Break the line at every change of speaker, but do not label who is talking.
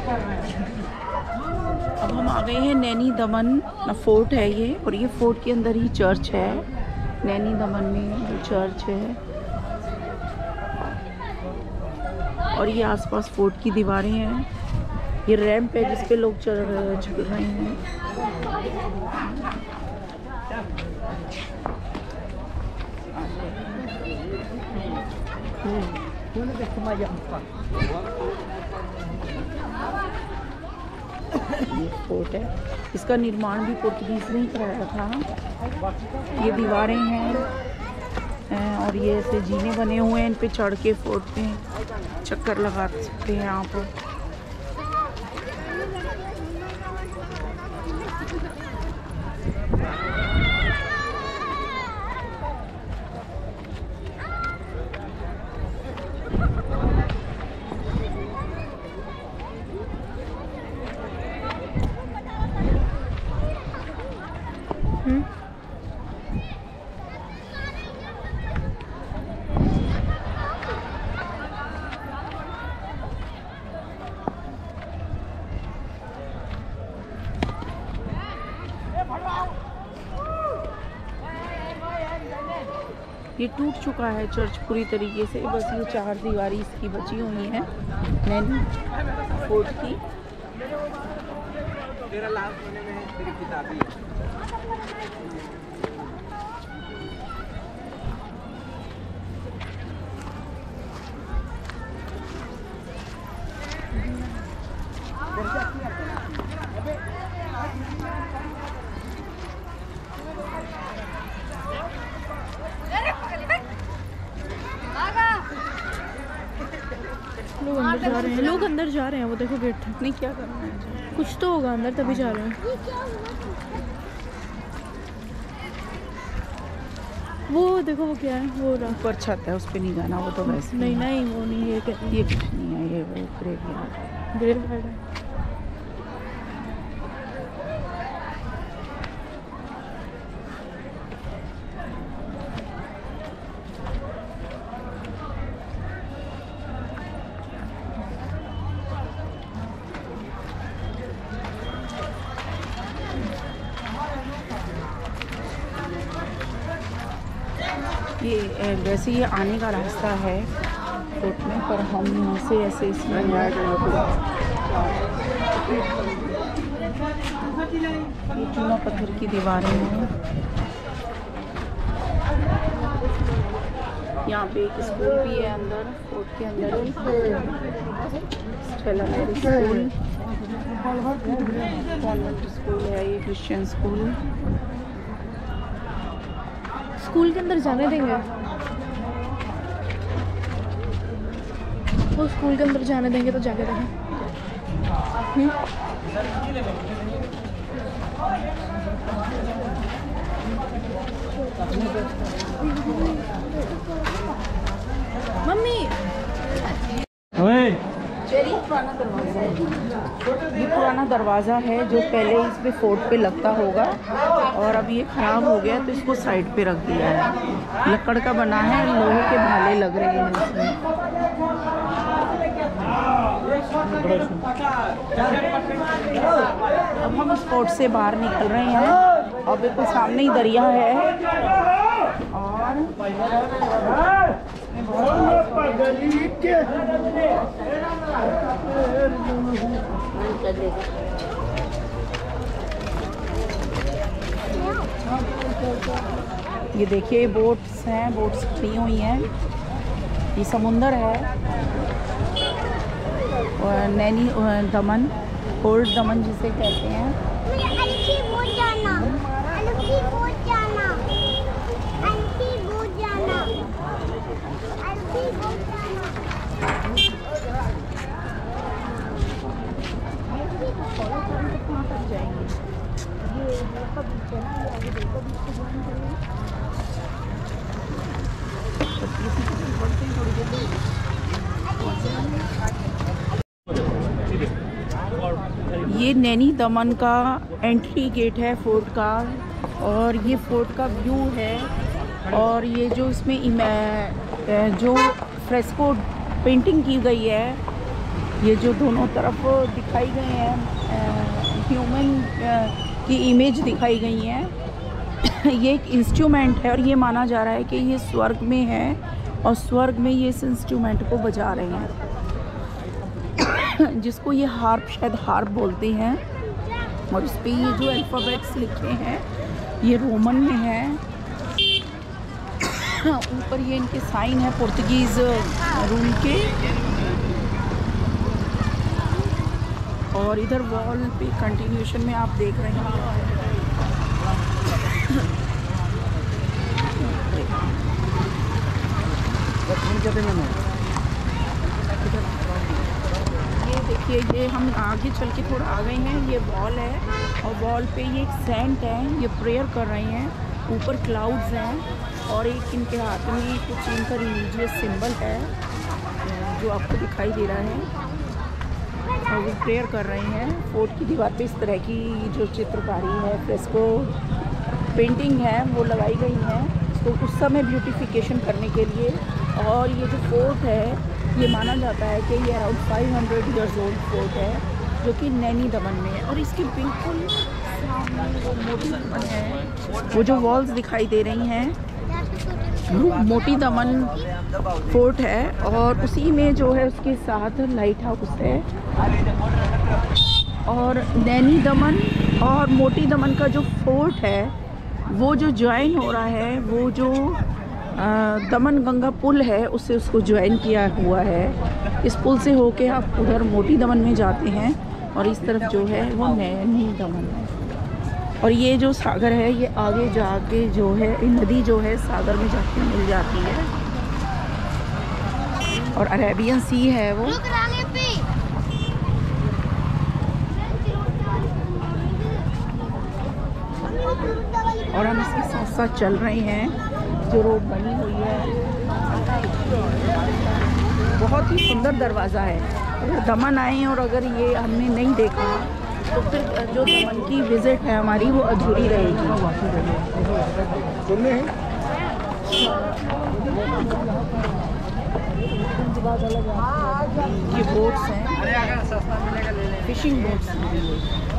अब हम आ गए हैं नैनी दमन फोर्ट है ये, और ये फोर्ट के अंदर ही चर्च है। नैनी दमन में जो चर्च है, और ये आसपास फोर्ट की दीवारें हैं। ये रैंप है जिस पे लोग चल रहे हैं। ये फोर्ट है, इसका निर्माण भी पोर्तुगीज ने ही कराया था। ये दीवारें हैं और ये ऐसे जीने बने हुए हैं, इन पे चढ़ के फोर्ट में चक्कर लगा सकते हैं आप। ये टूट चुका है चर्च पूरी तरीके से, बस ये 4 दीवारी इसकी बची हुई हैं नैनी फोर्ट की।
लोग अंदर जा रहे हैं, वो देखो गेट
नहीं क्या करना है,
कुछ तो होगा अंदर तभी जा रहे हैं। वो देखो वो क्या है, वो
ऊपर छत है, उस पर नहीं जाना, वो तो वैसे
नहीं नहीं वो नहीं, ये
कुछ नहीं है, ये वो ग्रेवयार्ड
है।
ये वैसे ये आने का रास्ता है फोर्ट में, पर हम यहाँ से ऐसे इसमें ये चूना पत्थर की दीवारें हैं। यहाँ पे एक स्कूल भी है अंदर, फोर्ट के अंदर Stella Mary school, convent school है ये, क्रिश्चियन स्कूल।
स्कूल के अंदर जाने देंगे, वो स्कूल के अंदर जाने देंगे तो जाके देखें। मम्मी
ये पुराना दरवाज़ा है जो पहले इस पे फोर्ट पे लगता होगा, और अब ये ख़राब हो गया तो इसको साइड पे रख दिया है। लकड़ का बना है, लोहे के भाले लग रहे हैं इसमें। अब हम इस फोर्ट से बाहर निकल रहे हैं और बिल्कुल सामने ही दरिया है, और ये देखिए बोट्स हैं, बोट्स खड़ी हुई हैं, ये समुंदर है। और नैनी दमन, ओल्ड दमन जिसे कहते हैं। ये नैनी दमन का एंट्री गेट है फोर्ट का, और ये फोर्ट का व्यू है। और ये जो इसमें जो फ्रेस्को पेंटिंग की गई है ये जो दोनों तरफ दिखाई गए हैं ह्यूमन की इमेज दिखाई गई है, ये एक इंस्ट्रूमेंट है और ये माना जा रहा है कि ये स्वर्ग में है और स्वर्ग में ये इस इंस्ट्रूमेंट को बजा रहे हैं जिसको ये हार्प, शायद हार्प बोलते हैं। और इस पे ये जो अल्फ़ाबेट्स लिखे हैं ये रोमन में है। ऊपर ये इनके साइन है पुर्तगीज़ रूल के। और इधर वॉल पे कंटिन्यूशन में आप देख रहे हैं ये देखिए, ये हम आगे चल के थोड़ा आ गए हैं, ये वॉल है और वॉल पे ये एक सेंट है, ये प्रेयर कर रहे हैं। ऊपर क्लाउड्स हैं और एक इनके हाथ में कुछ इनका रिलीजियस सिंबल है जो आपको दिखाई दे रहा है और वो प्रेयर कर रहे हैं। फोर्ट की दीवार पे इस तरह की जो चित्रकारी है, फ्रेस्को पेंटिंग है, वो लगाई गई है तो उस समय ब्यूटिफिकेशन करने के लिए। और ये जो फोर्ट है ये माना जाता है कि ये अराउंड 500 ईयर्स ओल्ड फोर्ट है जो कि नैनी दमन में है। और इसके बिल्कुल सामने वो मोटी दमन है, वो जो वॉल्स दिखाई दे रही हैं मोटी दमन फोर्ट है और उसी में जो है उसके साथ लाइट हाउस है। और नैनी दमन और मोटी दमन का जो फोर्ट है वो जो ज्वाइन हो रहा है, वो जो दमन गंगा पुल है उससे उसको ज्वाइन किया हुआ है। इस पुल से होके आप उधर मोटी दमन में जाते हैं और इस तरफ जो है वो नैनी दमन है। और ये जो सागर है ये आगे जाके जो है नदी जो है सागर में जाके मिल जाती है और अरेबियन सी है वो। और हम इसके साथ साथ चल रहे हैं, जो रोड बनी हुई है बहुत ही सुंदर दरवाज़ा है। अगर दमन आए और अगर ये हमने नहीं देखा तो फिर जो दमन की विज़िट है हमारी वो अधूरी रहेगी। ये बोट्स हैं, फिशिंग बोट्स हैं।